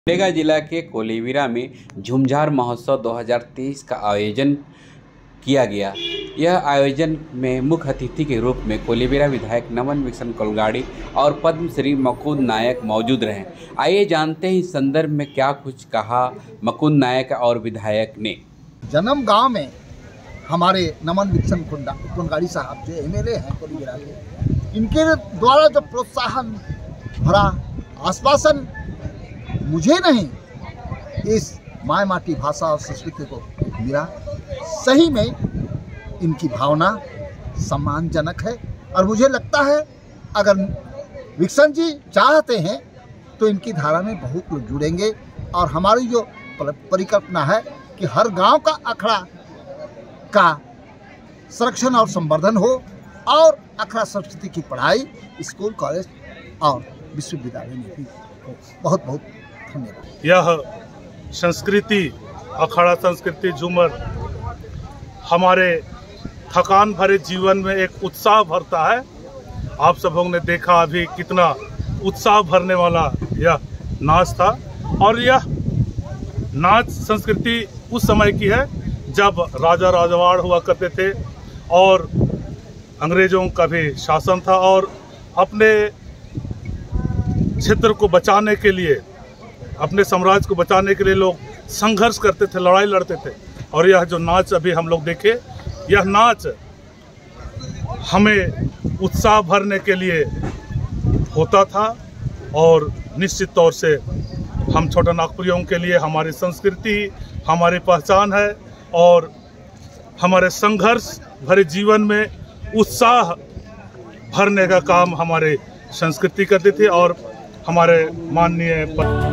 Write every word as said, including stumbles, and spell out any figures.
सिमडेगा जिला के कोलेबिरा में झूमझार महोत्सव दो हज़ार तेईस का आयोजन किया गया। यह आयोजन में मुख्य अतिथि के रूप में कोलेबिरा विधायक नमन विक्सन कोलगाड़ी और पद्मश्री मुकुंद नायक मौजूद रहे। आइए जानते हैं इस संदर्भ में क्या कुछ कहा मुकुंद नायक और विधायक ने। जन्म गांव में हमारे नमन विक्सन कोलगाड़ी साहब जो एमएलए हैं कोलेबिरा के, इनके द्वारा जो प्रोत्साहन भरा आश्वासन मुझे नहीं इस माय माटी भाषा और संस्कृति को मिला, सही में इनकी भावना सम्मानजनक है। और मुझे लगता है अगर विक्सन जी चाहते हैं तो इनकी धारा में बहुत लोग जुड़ेंगे और हमारी जो परिकल्पना है कि हर गांव का अखड़ा का संरक्षण और संवर्धन हो और अखड़ा संस्कृति की पढ़ाई स्कूल कॉलेज और विश्वविद्यालय में भी हो। बहुत बहुत धन्यवाद। यह संस्कृति अखाड़ा संस्कृति झूमर हमारे थकान भरे जीवन में एक उत्साह भरता है। आप सबों ने देखा अभी कितना उत्साह भरने वाला यह नाच था। और यह नाच संस्कृति उस समय की है जब राजा राजवाड़ हुआ करते थे और अंग्रेजों का भी शासन था और अपने क्षेत्र को बचाने के लिए, अपने साम्राज्य को बचाने के लिए लोग संघर्ष करते थे, लड़ाई लड़ते थे। और यह जो नाच अभी हम लोग देखे, यह नाच हमें उत्साह भरने के लिए होता था और निश्चित तौर से हम छोटा नागपुरियों के लिए हमारी संस्कृति हमारी पहचान है और हमारे संघर्ष भरे जीवन में उत्साह भरने का काम हमारे संस्कृति करती थी और हमारे माननीय